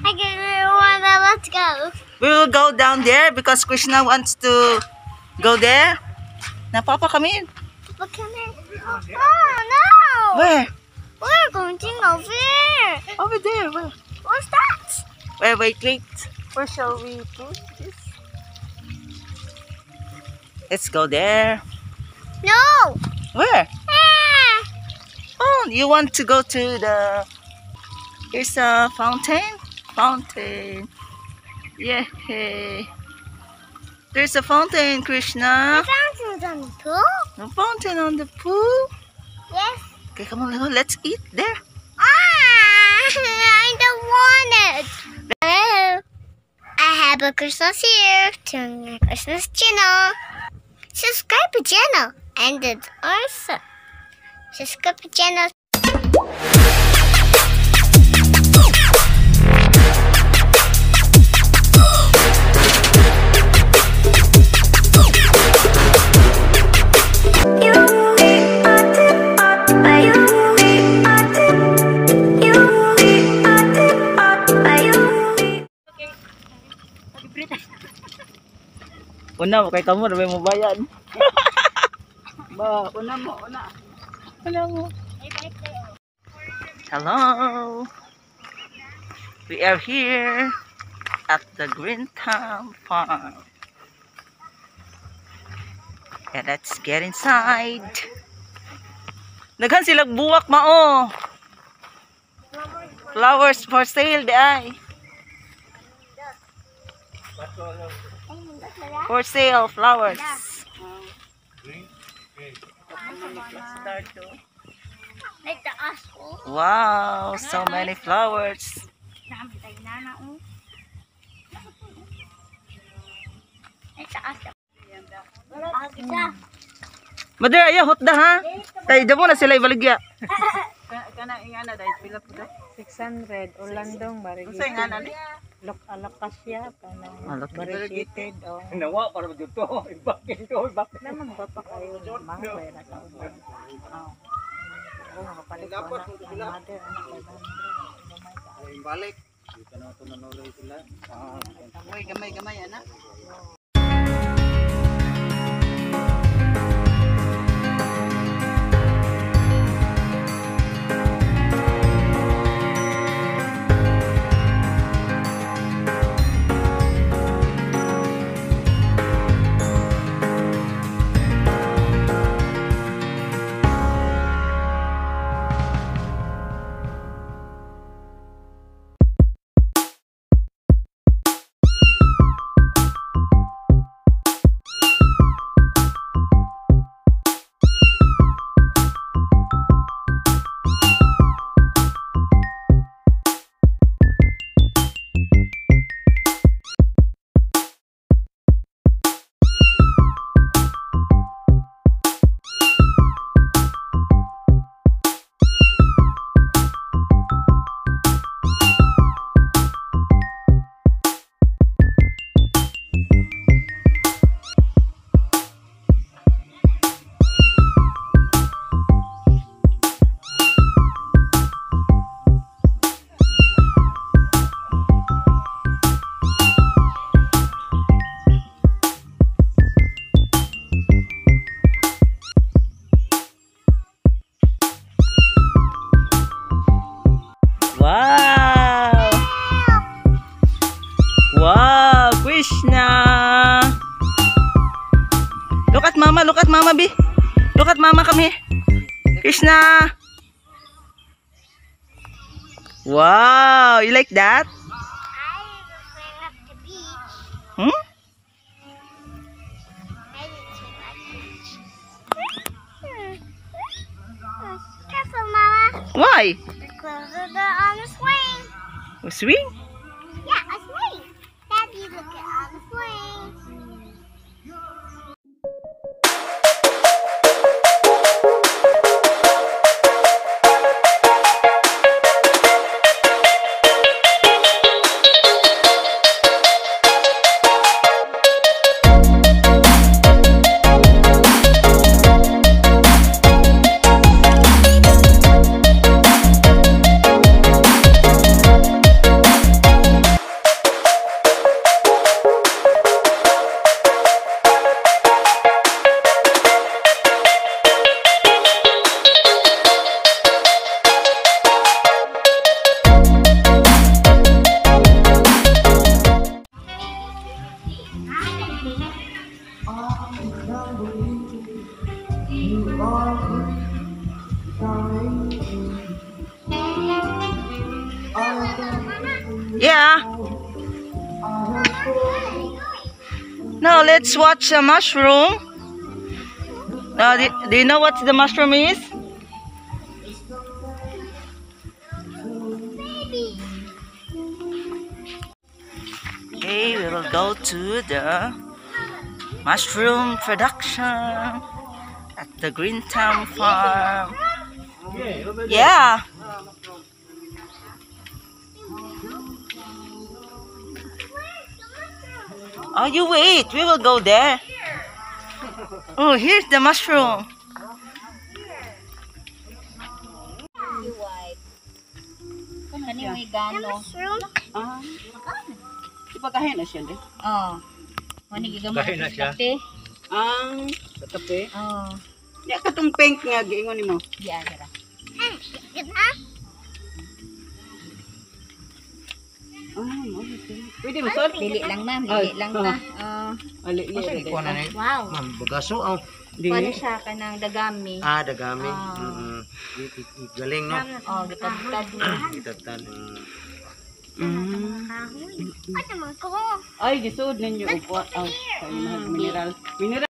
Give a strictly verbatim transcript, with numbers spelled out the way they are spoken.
Okay, wanna, let's go. We will go down there because Krishna wants to go there. Now, Papa, come in. But come here. Oh no! Where? We're going to over there. Over there. Where? What's that? Wait, wait, wait. Where shall we put this? Let's go there. No. Where? Ah. Oh, you want to go to the... Here's a fountain. Fountain. Yeah. There's a fountain, Krishna. The fountain's on the pool. A fountain on the pool. Yes. Okay, come on, let's eat there. Ah, I don't want it. Hello. I have a Christmas here to my Christmas channel. Subscribe to channel and it's also subscribe to channel. Una mo kay kamu na may mo bayan. Ba, una mo, una. Una mo. Hello. We are here at the Greentown Farm. And let's get inside. Naghan silang buwak mao. Flowers for sale di ay. For sale, flowers. Wow, so many flowers. Madara ya hot da ha. Tay damo na sila ibaligya. Kana ingana dahil pila po six hundred Orlandong barigid. Unsa ingana ni? Lok alakasya kana Alak barigid o. Nawa para dito. Ibakit ko, ibakit. Naman ba pa kayo mga pera sa uban. Oh. Oh, makapalit ko na. Ang mother anak five hundred. Balik. Dito na ito nanuloy sila. Ah, Gamay-gamay ana. Wow! Wow, Krishna! Look at mama, look at mama, B. Look at mama, come here. Krishna! Wow, you like that? I was swim at the beach. Hmm? I didn't swim at the beach. Hmm. Hmm. Careful, Mama. Why? Because of the on the swing. Swing? Yeah, a swing. Daddy, look at on the swing. Yeah. Now let's watch the mushroom. Now, do, do you know what the mushroom is? Okay, we will go to the mushroom production at the Greentown Farm. Yeah. Oh, you wait. We will go there. Oh, here's the mushroom. Kani may gano. Mushroom. Ah. Ipagahin na siya, di? Oh. Mani gigamot Kain na siya. Kape. Ang sa tabi. Oh. Di ka tong pink nga giingon nimo. Di agara. Good na. Ah, mo. Pwede mo sir? Dili lang ma'am, Ay, dili lang ah. ta. Oh. Ali, ali. Kasi ali. ikaw na ni. Wow. Ma'am, bagaso aw. Di. Kuha siya ka ng dagami. Ah, dagami. Ah. Mm. I- i- i- Galing no. Oh, gitad-tad mo. Kitatan. Mm. Ano naman ko? Ay, gisud ninyo upo. Aw, sa imong mineral. Mineral